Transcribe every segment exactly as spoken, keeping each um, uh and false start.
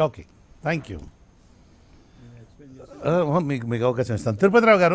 Okay, thank you. మీకు మీకు అవకాశం ఇస్తాను. తిరుపతిరావు గారు,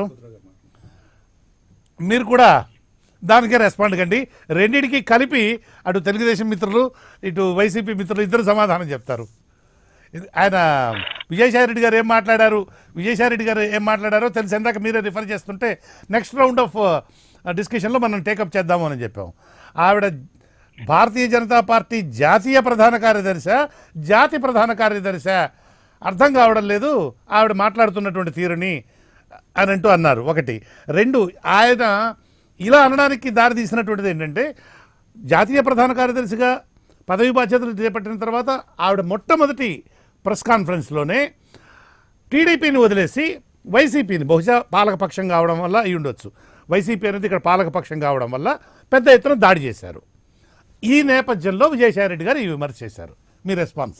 మీరు కూడా దానికే రెస్పాండ్ కండి. రెండింటికి కలిపి అటు తెలుగుదేశం మిత్రులు ఇటు వైసీపీ మిత్రులు ఇద్దరు సమాధానం చెప్తారు. ఆయన విజయసాయి రెడ్డి గారు ఏం మాట్లాడారు, విజయసాయి రెడ్డి గారు ఏం మాట్లాడారో తెలిసి ఇందాక మీరే రిఫర్ చేస్తుంటే నెక్స్ట్ రౌండ్ ఆఫ్ డిస్కషన్లో మనం టేకప్ చేద్దాము అని చెప్పాం. ఆవిడ భారతీయ జనతా పార్టీ జాతీయ ప్రధాన కార్యదర్శి, జాతి ప్రధాన కార్యదర్శి అర్థం కావడం లేదు ఆవిడ మాట్లాడుతున్నటువంటి తీరుని అని అంటూ అన్నారు. ఒకటి. రెండు, ఆయన ఇలా అనడానికి దారి తీసినటువంటిది ఏంటంటే, జాతీయ ప్రధాన కార్యదర్శిగా పదవి బాధ్యతలు చేపట్టిన తర్వాత ఆవిడ మొట్టమొదటి ప్రెస్ కాన్ఫరెన్స్లోనే టీడీపీని వదిలేసి వైసీపీని, బహుశా పాలకపక్షం కావడం వల్ల అయి ఉండొచ్చు, వైసీపీ అనేది ఇక్కడ పాలకపక్షం కావడం వల్ల పెద్ద ఎత్తున దాడి చేశారు. ఈ నేపథ్యంలో విజయసాయి రెడ్డి గారు ఈ విమర్శ చేశారు. మీ రెస్పాన్స్?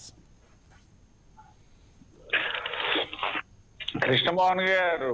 కృష్ణమోహన్ గారు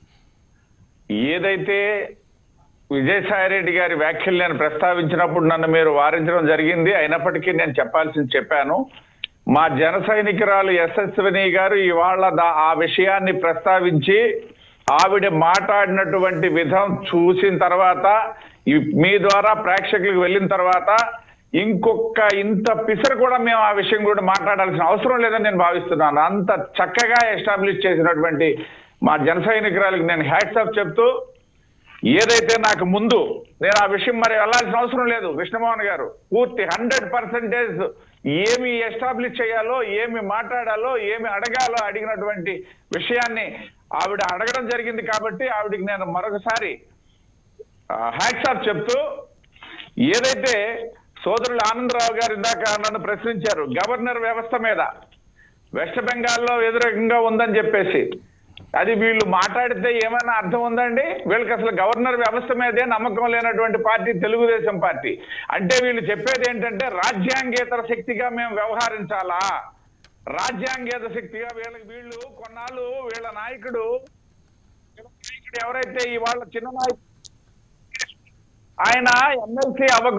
ఏదైతే విజయసాయి రెడ్డి గారి వ్యాఖ్యలు నేను ప్రస్తావించినప్పుడు నన్ను మీరు వారించడం జరిగింది. అయినప్పటికీ నేను చెప్పాల్సింది చెప్పాను. మా జన సైనికురాలు యశస్విని గారు ఇవాళ ఆ విషయాన్ని ప్రస్తావించి ఆవిడ మాట్లాడినటువంటి విధం చూసిన తర్వాత, మీ ద్వారా ప్రేక్షకులకు వెళ్ళిన తర్వాత ఇంకొక ఇంత పిసరు కూడా మేము ఆ విషయం కూడా మాట్లాడాల్సిన అవసరం లేదని నేను భావిస్తున్నాను. అంత చక్కగా ఎస్టాబ్లిష్ చేసినటువంటి మా జన సైనికురాలకు నేను హ్యాట్స్ ఆఫ్ చెప్తూ, ఏదైతే నాకు ముందు నేను ఆ విషయం మరి వెళ్ళాల్సిన అవసరం లేదు. కృష్ణమోహన్ గారు పూర్తి హండ్రెడ్ పర్సెంటేజ్ ఏమి ఎస్టాబ్లిష్ చేయాలో, ఏమి మాట్లాడాలో, ఏమి అడగాలో అడిగినటువంటి విషయాన్ని ఆవిడ అడగడం జరిగింది. కాబట్టి ఆవిడకి నేను మరొకసారి హ్యాట్స్ ఆఫ్ చెప్తూ, ఏదైతే సోదరులు ఆనందరావు గారు ఇందాక నన్ను ప్రశ్నించారు గవర్నర్ వ్యవస్థ మీద, వెస్ట్ బెంగాల్లో వ్యతిరేకంగా ఉందని చెప్పేసి, అది వీళ్ళు మాట్లాడితే ఏమైనా అర్థం ఉందండి? వీళ్ళకి అసలు గవర్నర్ వ్యవస్థ మీదే నమ్మకం లేనటువంటి పార్టీ తెలుగుదేశం పార్టీ. అంటే వీళ్ళు చెప్పేది ఏంటంటే రాజ్యాంగేతర శక్తిగా మేము వ్యవహరించాలా, రాజ్యాంగేతర శక్తిగా వీళ్ళకి వీళ్ళు కొన్నాళ్ళు వీళ్ళ నాయకుడు నాయకుడు ఎవరైతే ఇవాళ చిన్న నాయకుడు ఆయన ఎమ్మెల్సీ అవ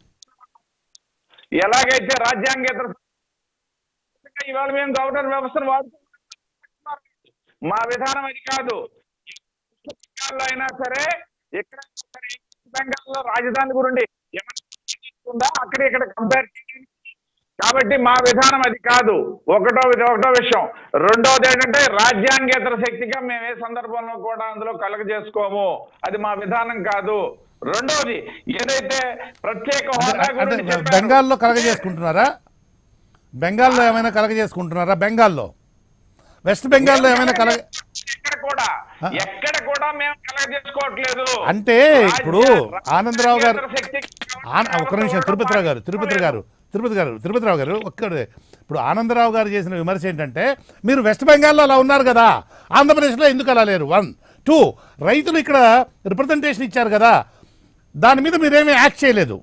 ఎలాగైతే రాజ్యాంగేతర ఇవాళ మేము గవర్నర్ వ్యవస్థను వాడుతున్నాం. మా విధానం అది కాదు. బెంగాల్లో అయినా సరే, ఎక్కడైనా సరే, బెంగాల్లో రాజధాని గురించి ఏమన్నా అక్కడ ఇక్కడ కంపేర్ చేయండి. కాబట్టి మా విధానం అది కాదు. ఒకటో ఒకటో విషయం. రెండోది ఏంటంటే రాజ్యాంగేతర శక్తిగా మేము ఏ సందర్భంలో కూడా అందులో కలగజేసుకోము, అది మా విధానం కాదు. రెండోది ఏదైతే ప్రత్యేక హోదా గురించి బెంగాల్లో కలగజేసుకుంటున్నారా? బెంగాల్లో ఏమైనా కలగజేసుకుంటున్నారా? బెంగాల్లో, వెస్ట్ బెంగాల్లో ఏమైనా కలగ ఎక్కడ కూడా ఎక్కడ కూడా మేము కలగజేసుకోవట్లేదు. అంటే ఇప్పుడు ఆనందరావు గారు, ఒక్క నిమిషం, తిరుపతిరావు గారు తిరుపతి గారు తిరుపతి గారు తిరుపతిరావు గారు ఒక్కడే. ఇప్పుడు ఆనందరావు గారు చేసిన విమర్శ ఏంటంటే, మీరు వెస్ట్ బెంగాల్లో అలా ఉన్నారు కదా, ఆంధ్రప్రదేశ్లో ఎందుకు అలా లేరు? వన్. టూ, రైతులు ఇక్కడ రిప్రజెంటేషన్ ఇచ్చారు కదా, దాని మీద మీరేమీ యాక్ట్ చేయలేదు.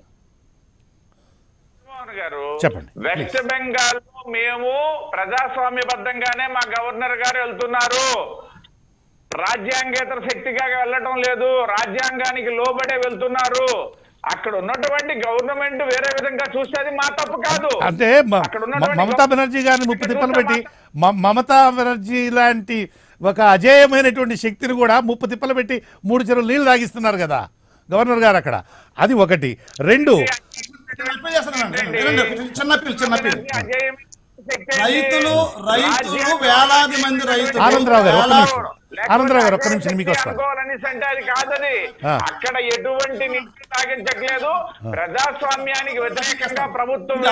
గారు చెప్పండి. వెస్ట్ బెంగాల్ లో మేము ప్రజాస్వామ్యబద్ధంగానే మా గవర్నర్ గారు వెళ్తున్నారు. రాజ్యాంగేతర శక్తిగా వెళ్ళటం లేదు, రాజ్యాంగానికి లోబడే వెళ్తున్నారు. అక్కడ ఉన్నటువంటి గవర్నమెంట్ వేరే విధంగా చూస్తే అది మా తప్పు కాదు. అంటే మమతా బెనర్జీ గారిని ముప్పు తిప్పలు పెట్టి, మమతా బెనర్జీ లాంటి ఒక అజేయమైనటువంటి శక్తిని కూడా ముప్పు తిప్పలు పెట్టి మూడు చెరువులు నీళ్లు తాగిస్తున్నారు కదా గవర్నర్ గారు అక్కడ. అది ఒకటి. రెండు, చిన్నపిల్లు చిన్నపిల్లు రైతులు రైతులు వేలాది మంది రైతులు. ఆనందరావు గారు ఆనందరావు గారు ఒక్క నిమిషం మీకు వస్తారు. అది కాదని అక్కడ ఎటువంటి నీటి తాగించట్లేదు. ప్రజాస్వామ్యానికి వ్యతిరేకంగా ప్రభుత్వం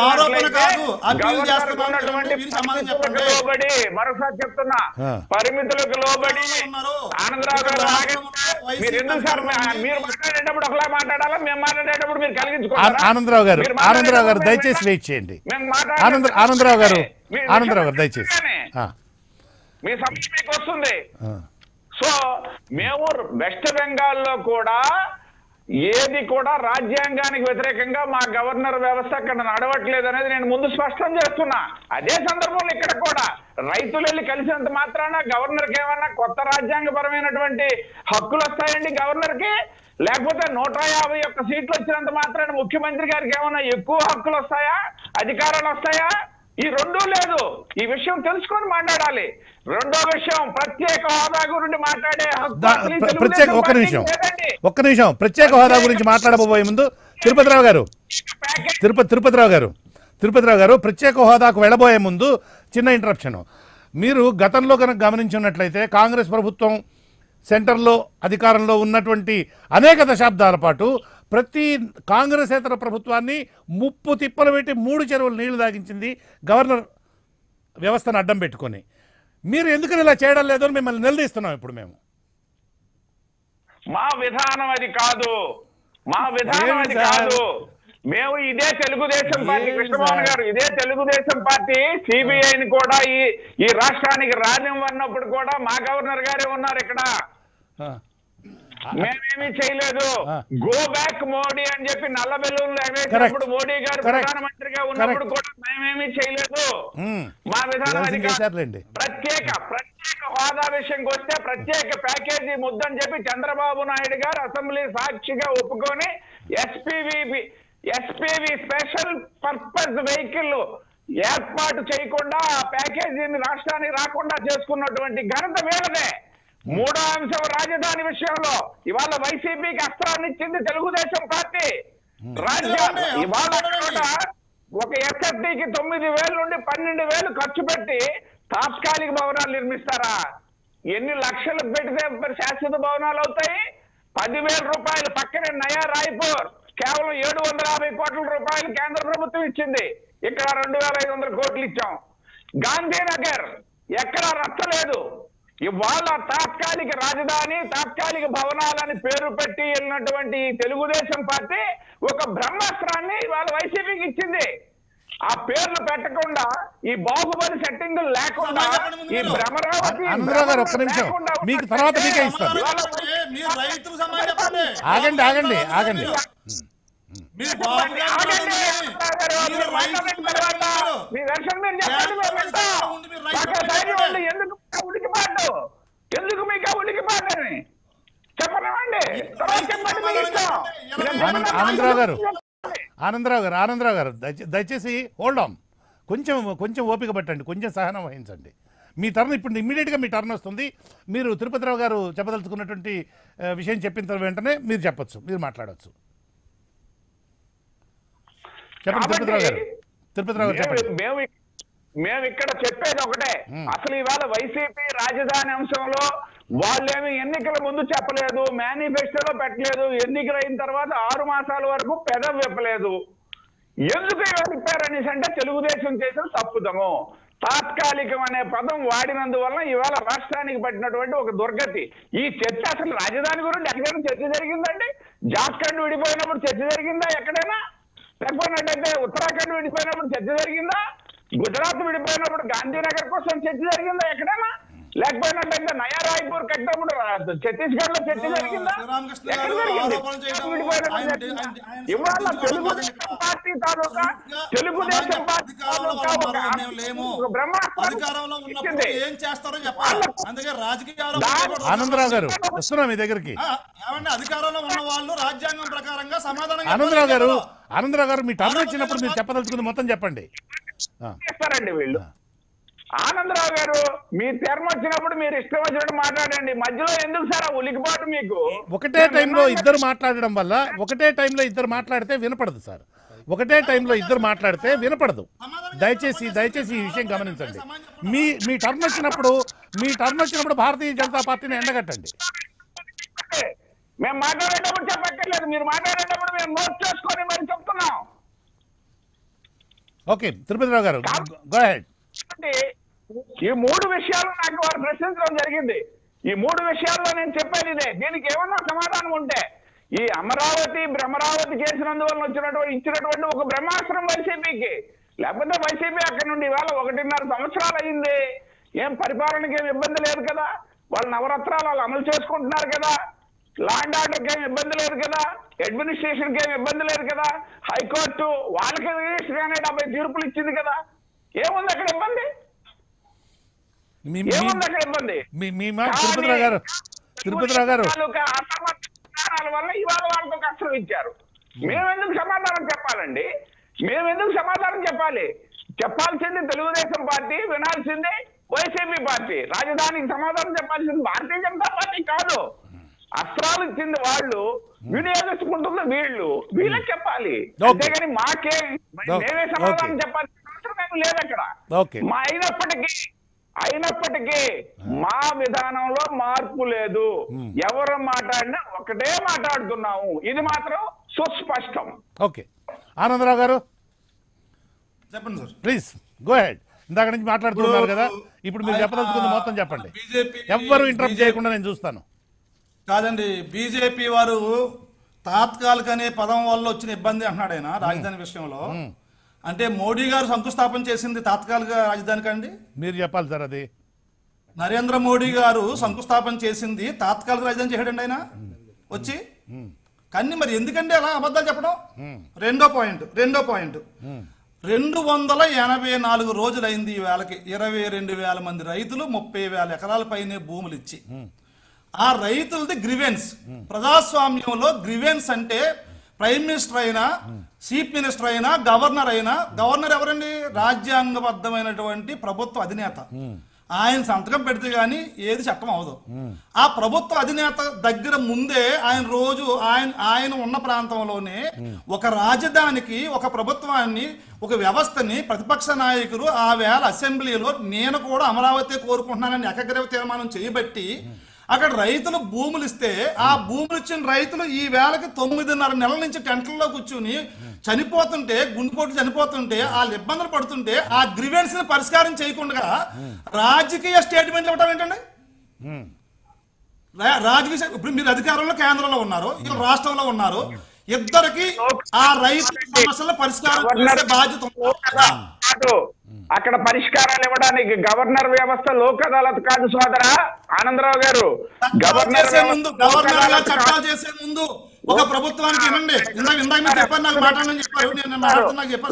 లోబడి, మరోసారి చెప్తున్నా, పరిమితులకు లోబడి. ఆనందరావు గారు మీరు ఎందుకు సార్ మీరు మాట్లాడేటప్పుడు ఒకలా మాట్లాడాలా, మేము మాట్లాడేటప్పుడు మీరు కలిగించుకోవాలి. ఆనందరావు గారు ఆనందరావు గారు దయచేసి వెయిట్ చేయండి. ఆనందరావు గారు ఆనందరావు గారు దయచేసి మీ సమస్య మీకు వస్తుంది. సో మేము వెస్ట్ బెంగాల్లో కూడా ఏది కూడా రాజ్యాంగానికి వ్యతిరేకంగా మా గవర్నర్ వ్యవస్థ అక్కడ నడవట్లేదు అనేది నేను ముందు స్పష్టం చేస్తున్నా. అదే సందర్భంలో ఇక్కడ కూడా రైతులు వెళ్ళి కలిసినంత మాత్రాన గవర్నర్కి ఏమన్నా కొత్త రాజ్యాంగపరమైనటువంటి హక్కులు వస్తాయండి గవర్నర్కి? లేకపోతే నూట యాభై ఒక్క సీట్లు వచ్చినంత మాత్రాన ముఖ్యమంత్రి గారికి ఏమన్నా ఎక్కువ హక్కులు వస్తాయా, అధికారాలు వస్తాయా? ఈ రెండూ లేదు. ఈ విషయం తెలుసుకొని మాట్లాడాలి. రెండో విషయం, ప్రత్యేక హోదా గురించి మాట్లాడే ప్రత్యేక ఒక్క నిమిషం ఒక్క నిమిషం ప్రత్యేక హోదా గురించి మాట్లాడబోయే ముందు తిరుపతిరావు గారు తిరుపతి తిరుపతిరావు గారు తిరుపతిరావు గారు ప్రత్యేక హోదాకు వెళ్ళబోయే ముందు చిన్న ఇంటరప్షన్. మీరు గతంలో కనుక గమనించున్నట్లయితే కాంగ్రెస్ ప్రభుత్వం సెంటర్లో అధికారంలో ఉన్నటువంటి అనేక దశాబ్దాల పాటు ప్రతి కాంగ్రెసేతర ప్రభుత్వాన్ని ముప్పు తిప్పలు పెట్టి మూడు చెరువులు నీళ్లు తాగించింది గవర్నర్ వ్యవస్థను అడ్డం పెట్టుకొని. మీరు ఎందుకని ఇలా చేయడం లేదు అని మిమ్మల్ని నిలదీస్తున్నాం ఇప్పుడు మేము. మా విధానం అది కాదు, మా విధానం అది కాదు. మేము ఇదే తెలుగుదేశం పార్టీ, కృష్ణమోహన్ గారు, ఇదే తెలుగుదేశం పార్టీ సిబిఐని కూడా ఈ ఈ రాష్ట్రానికి రానివ్వన్నప్పుడు కూడా మా గవర్నర్ గారే ఉన్నారు ఇక్కడ. మేమేమీ చేయలేదు. గో బ్యాక్ మోడీ అని చెప్పి నల్ల బెలూన్లు ఎగరేసినప్పుడు మోడీ గారు ప్రధానమంత్రిగా ఉన్నప్పుడు కూడా మేమేమీ చేయలేదు. మా విధానం అది కాదు. ప్రత్యేక ప్రత్యేక హోదా విషయంకి వస్తే ప్రత్యేక ప్యాకేజీ ముద్దని చెప్పి చంద్రబాబు నాయుడు గారు అసెంబ్లీ సాక్షిగా ఒప్పుకొని SPV SPV special purpose vehicle ఏర్పాటు చేయకుండా ఆ ప్యాకేజీని రాష్ట్రానికి రాకుండా చేసుకున్నటువంటి ఘనత వీళ్ళదే. మూడో అంశం రాజధాని విషయంలో ఇవాళ వైసీపీకి అస్త్రాన్ని ఇచ్చింది తెలుగుదేశం పార్టీ. రాజ్యం ఇవాళ ఒక ఎస్ఎఫ్టీకి తొమ్మిది వేల నుండి పన్నెండు వేలు ఖర్చు పెట్టి తాత్కాలిక భవనాలు నిర్మిస్తారా? ఎన్ని లక్షలు పెడితే శాశ్వత భవనాలు అవుతాయి? పదివేల రూపాయలు పక్కనే నయా రాయ్పూర్ కేవలం ఏడు వందల యాభై కోట్ల రూపాయలు కేంద్ర ప్రభుత్వం ఇచ్చింది. ఇక్కడ రెండు వేల ఐదు వందల కోట్లు ఇచ్చాం. గాంధీనగర్ ఎక్కడా రచ్చలేదు. ఇవాళ తాత్కాలిక రాజధాని, తాత్కాలిక భవనాలని పేరు పెట్టి వెళ్ళినటువంటి తెలుగుదేశం పార్టీ ఒక బ్రహ్మాస్త్రాన్ని ఇవాళ వైసీపీకి ఇచ్చింది. ఆ పేర్లు పెట్టకుండా, ఈ బాహుబలి సెట్టింగ్ లేకుండా, ఈ భ్రమరావతి మీకు తర్వాత మీకే ఇస్తాను. ఆగండి ఆగండి ఆగండి మీ దర్శనం మీరు చెప్పండి. ఎందుకు ఉడికిపాటు ఎందుకు మీకు ఉడికిపాటని చెప్పనివ్వండి. ఆనందరావు గారు ఆనందరావు గారు ఆనందరావు గారు దయచేసి హోల్డ్ ఆన్, కొంచెం కొంచెం ఓపిక పట్టండి, కొంచెం సహనం వహించండి. మీ టర్న్ ఇప్పుడు ఇమ్మీడియట్గా మీ టర్న్ వస్తుంది. మీరు తిరుపతిరావు గారు చెప్పదలుచుకున్నటువంటి విషయం చెప్పిన వెంటనే మీరు చెప్పచ్చు, మీరు మాట్లాడవచ్చు. చెప్పండి తిరుపతిరావు గారు. తిరుపతిరావు గారు చెప్పండి. మేము మేము ఇక్కడ చెప్పేది ఒకటే, అసలు ఇవాళ వైసీపీ రాజధాని అంశంలో వాళ్ళేమి ఎన్నికల ముందు చెప్పలేదు, మేనిఫెస్టోలో పెట్టలేదు, ఎన్నికలు అయిన తర్వాత ఆరు మాసాల వరకు పెదం విప్పలేదు. ఎందుకు చెప్పారనేసి అంటే తెలుగుదేశం చేసిన తప్పుదము. తాత్కాలికం అనే పదం వాడినందువల్ల ఇవాళ రాష్ట్రానికి పట్టినటువంటి ఒక దుర్గతి. ఈ చర్చ అసలు రాజధాని గురించి ఎక్కడైనా చర్చ జరిగిందండి? జార్ఖండ్ విడిపోయినప్పుడు చర్చ జరిగిందా ఎక్కడైనా? లేకపోయినట్టయితే ఉత్తరాఖండ్ విడిపోయినప్పుడు చర్చ జరిగిందా? గుజరాత్ విడిపోయినప్పుడు గాంధీనగర్ కోసం చర్చ జరిగిందా ఎక్కడైనా? లేకపోయినట్టయితే నయా రాయ్పూర్ కట్టినప్పుడు ఛత్తీస్గఢ్ లో చర్చ జరిగిందా? ఇవాళ తెలుగుదేశం పార్టీ తాలూకా తెలుగుదేశం పార్టీ ఆనందరావు గారు వస్తున్నా మీ దగ్గరికి. అధికారంలో ఉన్న వాళ్ళు రాజ్యాంగం ప్రకారంగా సమాధానం. ఆనందరావు గారు ఆనందరావు గారు మీ టర్న్ వచ్చినప్పుడు మీరు చెప్పదలుచుకుంది మొత్తం చెప్పండి. చేస్తారండి వీళ్ళు. ఆనందరావు గారు మీ టర్మ్ వచ్చినప్పుడు మీరు ఇష్టం వచ్చినట్టు మాట్లాడండి. మధ్యలో ఎందుకు సార్ ఆ ఉలికిపాటు మీకు? ఒకటే టైంలో ఇద్దరు మాట్లాడడం వల్ల ఒకటే టైంలో ఇద్దరు మాట్లాడితే వినపడదు సార్. ఒకటే టైంలో ఇద్దరు మాట్లాడితే వినపడదు. దయచేసి దయచేసి ఈ విషయం గమనించండి. మీ మీ టర్న్ వచ్చినప్పుడు మీ టర్న్ వచ్చినప్పుడు భారతీయ జనతా పార్టీని ఎండగట్టండి. మేము మాట్లాడేటప్పుడు చెప్పక్కర్లేదు, మీరు మాట్లాడేటప్పుడు మేము నోట్ చేసుకొని మరి చెప్తున్నాం. ఓకే తిరుపతిరావు గారు గో హెడ్. ఈ మూడు విషయాలు నాకు వారు ప్రశ్నించడం జరిగింది. ఈ మూడు విషయాల్లో నేను చెప్పేది ఇదే. దీనికి ఏమన్నా సమాధానం ఉంటే ఈ అమరావతి భ్రమరావతి చేసినందువల్ల వచ్చినటువంటి ఇచ్చినటువంటి ఒక బ్రహ్మాస్త్రం వైసీపీకి, లేకపోతే వైసీపీ అక్కడి నుండి ఇవాళ ఒకటిన్నర సంవత్సరాలు అయింది. ఏం పరిపాలనకి ఏం ఇబ్బంది లేదు కదా, వాళ్ళు నవరత్నాలు వాళ్ళు అమలు చేసుకుంటున్నారు కదా, లా అండ్ ఆర్డర్కి ఏం ఇబ్బంది లేదు కదా, అడ్మినిస్ట్రేషన్కి ఏం ఇబ్బంది లేదు కదా, హైకోర్టు వాళ్ళకి రిజిస్టర్ డెబ్బై తీర్పులు ఇచ్చింది కదా. ఏముంది అక్కడ ఇబ్బంది? ఏముంది అక్కడ ఇబ్బంది? తిరుపతిరావు గారు తిరుపతిరావు గారు వల్ల ఇవాళ వాళ్ళకు కష్టం ఇచ్చారు. మేమెందుకు సమాధానం చెప్పాలండి? మేమెందుకు సమాధానం చెప్పాలి? చెప్పాల్సింది తెలుగుదేశం పార్టీ, వినాల్సింది వైసీపీ పార్టీ. రాజధానికి సమాధానం చెప్పాల్సింది భారతీయ జనతా పార్టీ కాదు. అస్త్రాలు ఇచ్చింది వాళ్ళు, వినియోగించుకుంటుంది వీళ్ళు. వీళ్ళకి చెప్పాలి, అంతేగాని మాకే మేమే సమాధానం చెప్పాల్సిన అవసరం ఏమి లేదు అక్కడ. మా అయినప్పటికీ అయినప్పటికీ మా విధానంలో మార్పు లేదు. ఎవరు మాట్లాడినా ఒకటే మాట్లాడుతున్నాము, ఇది మాత్రం సుస్పష్టం. ఓకే, ఆనందరావు గారు చెప్పండి సార్, ప్లీజ్ గో హెడ్. ఇందాక నుంచి మాట్లాడుతున్నారు కదా, ఇప్పుడు మీరు చెప్పదలుచుకుంది మొత్తం చెప్పండి. ఎవ్వరు ఇంటరప్ట్ చేయకుండా నేను చూస్తాను. కాదండి, బీజేపీ వారు తాత్కాలిక అనే పదం వల్ల వచ్చిన ఇబ్బంది అంటున్నాడు ఆయన రాజధాని విషయంలో. అంటే మోడీ గారు శంకుస్థాపన చేసింది తాత్కాలిక రాజధాని కండి? మీరు చెప్పాలి సార్. అది నరేంద్ర మోడీ గారు శంకుస్థాపన చేసింది తాత్కాలిక రాజధాని చేయడండి ఆయన వచ్చి. కానీ మరి ఎందుకండి అలా అబద్ధాలు చెప్పడం? రెండో పాయింట్ రెండో పాయింట్ రెండు వందల ఎనభై నాలుగు రోజులైంది ఈ వేళకి. ఇరవై రెండు వేల మంది రైతులు ముప్పై వేల ఎకరాల పైనే భూములు ఇచ్చి, ఆ రైతులది గ్రివెన్స్. ప్రజాస్వామ్యంలో గ్రివెన్స్ అంటే ప్రైమ్ మినిస్టర్ అయినా, చీఫ్ మినిస్టర్ అయినా, గవర్నర్ అయినా, గవర్నర్ ఎవరండి? రాజ్యాంగబద్ధమైనటువంటి ప్రభుత్వ అధినేత. ఆయన సంతకం పెడితే గానీ ఏది చట్టం అవదు. ఆ ప్రభుత్వ అధినేత దగ్గర ముందే ఆయన రోజు ఆయన ఆయన ఉన్న ప్రాంతంలోనే ఒక రాజధానికి, ఒక ప్రభుత్వాన్ని, ఒక వ్యవస్థని ప్రతిపక్ష నాయకులు ఆ వేళ అసెంబ్లీలో నేను కూడా అమరావతి కోరుకుంటున్నానని ఏకగ్రీవ తీర్మానం చేయబట్టి అక్కడ రైతులు భూములు ఇస్తే, ఆ భూములు ఇచ్చిన రైతులు ఈ వేళకి తొమ్మిదిన్నర నెలల నుంచి టెంట్లలో కూర్చుని చనిపోతుంటే, గుండెపోట్లు చనిపోతుంటే, వాళ్ళు ఇబ్బందులు పడుతుంటే ఆ గ్రీవెన్స్ ని పరిష్కారం చేయకుండా రాజకీయ స్టేట్మెంట్లు ఇవ్వటం ఏంటండి? రాజకీయ ఇప్పుడు మీరు అధికారంలో కేంద్రంలో ఉన్నారు, ఇక్కడ రాష్ట్రంలో ఉన్నారు. ఇద్దరికి ఆ రైతు సమస్యల పరిష్కారం చేసే బాధ్యత ఉంది. అక్కడ పరిష్కారాలు ఇవ్వడానికి గవర్నర్ వ్యవస్థ లోక్ అదాలత్ కాదు సోదరా ఆనందరావు గారు. గవర్నర్ ముందు గవర్నర్ గా చట్టాలు చేసే ముందు ఒక ప్రభుత్వానికి వినండి. ఇందాక ఇందాక మీరు చెప్పారు, నాకు మాట్లాడని చెప్పారు, నేను మాట్లాడుతున్నా చెప్పాను.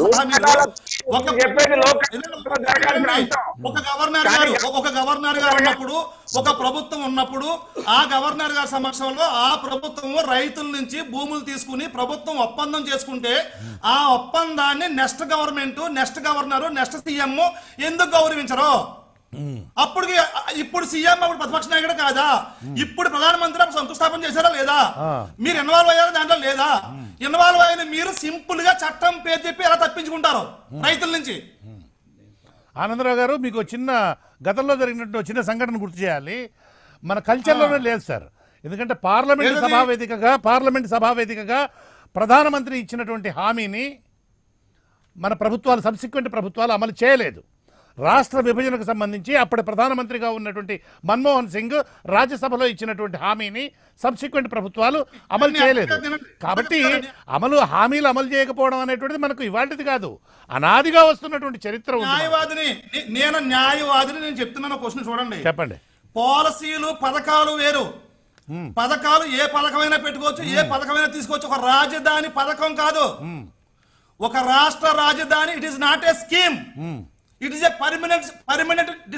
ఒక గవర్నర్ గారు ఒక గవర్నర్ గారు ఉన్నప్పుడు, ఒక ప్రభుత్వం ఉన్నప్పుడు ఆ గవర్నర్ గారి సమక్షంలో ఆ ప్రభుత్వం రైతుల నుంచి భూములు తీసుకుని ప్రభుత్వం ఒప్పందం చేసుకుంటే ఆ ఒప్పందాన్ని next government, next governor, next CM ఎందుకు గౌరవించరు? అప్పుడు ఇప్పుడు సీఎం అప్పుడు ప్రతిపక్ష నాయకుడు కాదా? ఇప్పుడు ప్రధానమంత్రి అప్పుడు శంకుస్థాపన చేశారా లేదా? మీరు ఇన్వాల్వ్ అయ్యారా దాంట్లో లేదా? ఇన్వాల్వ్ అయిన మీరు సింపుల్ గా చట్టం పేరు చెప్పి ఎలా తప్పించుకుంటారు రైతుల నుంచి? ఆనందరావు గారు, మీకు చిన్న గతంలో జరిగినట్టు చిన్న సంఘటన గుర్తు చేయాలి. మన కల్చర్లోనే లేదు సార్. ఎందుకంటే పార్లమెంట్ సభావేదికగా పార్లమెంట్ సభావేదికగా ప్రధానమంత్రి ఇచ్చినటువంటి హామీని మన ప్రభుత్వాలు, సబ్సిక్వెంట్ ప్రభుత్వాలు అమలు చేయలేదు. రాష్ట్ర విభజనకు సంబంధించి అప్పటి ప్రధానమంత్రిగా ఉన్నటువంటి మన్మోహన్ సింగ్ రాజ్యసభలో ఇచ్చినటువంటి హామీని సబ్సిక్వెంట్ ప్రభుత్వాలు అమలు చేయలేదు. కాబట్టి అమలు హామీలు అమలు చేయకపోవడం అనేటువంటిది మనకు ఇవాళది కాదు, అనాదిగా వస్తున్నటువంటి చరిత్ర ఉంది. న్యాయవాదిని నేను న్యాయవాదిని నేను చెప్తున్నాను. క్వశ్చన్ చూడండి, చెప్పండి. పాలసీలు పథకాలు వేరు. పథకాలు ఏ పథకమైనా పెట్టుకోవచ్చు, ఏ పథకమైనా తీసుకోవచ్చు. ఒక రాజధాని పథకం కాదు, ఒక రాష్ట్ర రాజధాని. It is not a scheme, it is a permanent permanent